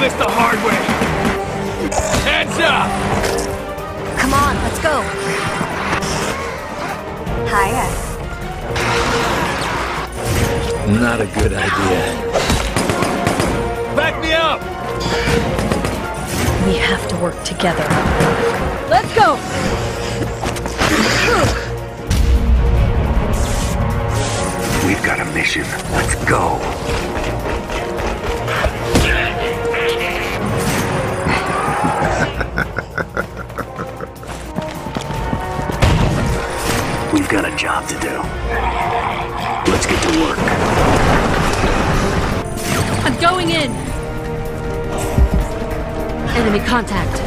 this the hard way. Heads up! Come on, let's go. Hiya. Not a good idea. Back me up! We have to work together. Let's go! We've got a mission. Let's go. We've got a job to do. Let's get to work. I'm going in! Enemy contact.